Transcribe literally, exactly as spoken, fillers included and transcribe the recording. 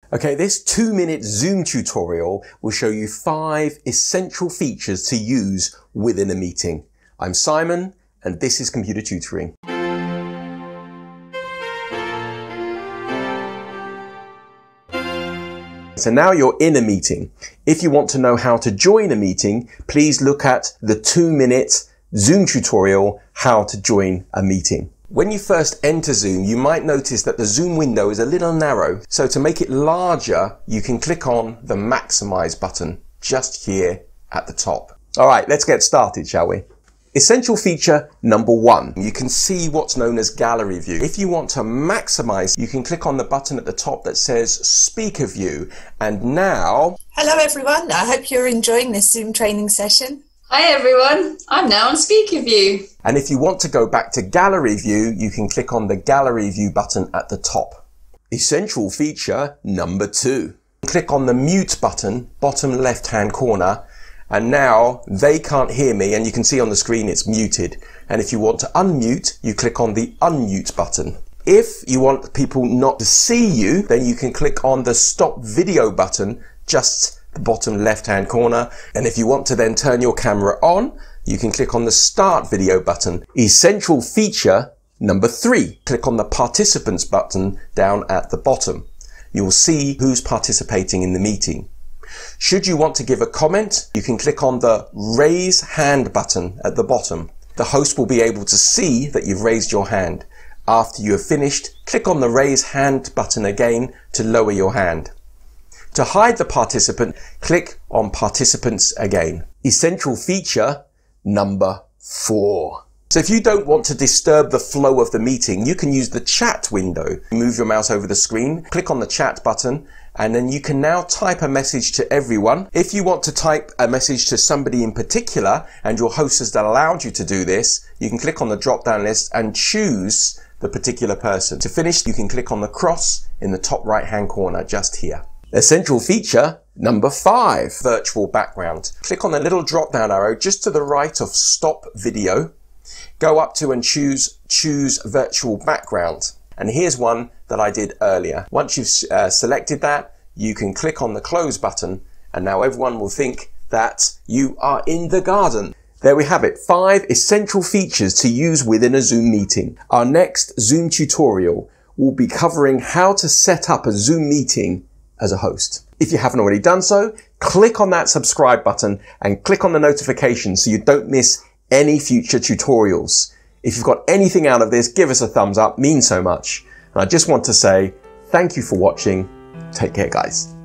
Okay, this two minute Zoom tutorial will show you five essential features to use within a meeting. I'm Simon, and this is Computer Tutoring. So now you're in a meeting. If you want to know how to join a meeting, please look at the two minute Zoom tutorial, How to Join a Meeting. When you first enter Zoom, you might notice that the Zoom window is a little narrow. So to make it larger, you can click on the Maximize button just here at the top. All right, let's get started, shall we? Essential feature number one, you can see what's known as gallery view. If you want to maximize, you can click on the button at the top that says speaker view. And now... Hello everyone, I hope you're enjoying this Zoom training session. Hi everyone, I'm now on speaker view. And if you want to go back to gallery view, you can click on the gallery view button at the top. Essential feature number two. Click on the mute button, bottom left hand corner, and now they can't hear me, and you can see on the screen it's muted. And if you want to unmute, you click on the unmute button. If you want people not to see you, then you can click on the stop video button just the bottom left hand corner. And if you want to then turn your camera on, you can click on the start video button. Essential feature number three, click on the participants button down at the bottom. You will see who's participating in the meeting. Should you want to give a comment, you can click on the raise hand button at the bottom. The host will be able to see that you've raised your hand. After you have finished, click on the raise hand button again to lower your hand. To hide the participant, click on participants again. Essential feature number four. So if you don't want to disturb the flow of the meeting, you can use the chat window. Move your mouse over the screen, click on the chat button, and then you can now type a message to everyone. If you want to type a message to somebody in particular, and your host has allowed you to do this, you can click on the drop-down list and choose the particular person. To finish, you can click on the cross in the top right-hand corner just here. Essential feature number five, virtual background. Click on the little drop-down arrow just to the right of stop video. Go up to and choose choose virtual background. And here's one that I did earlier. Once you've uh, selected that, you can click on the close button, and now everyone will think that you are in the garden. There we have it, five essential features to use within a Zoom meeting. Our next Zoom tutorial will be covering how to set up a Zoom meeting as a host. If you haven't already done so, click on that subscribe button and click on the notification so you don't miss any future tutorials. If you've got anything out of this, give us a thumbs up, means so much. And I just want to say thank you for watching. Take care, guys.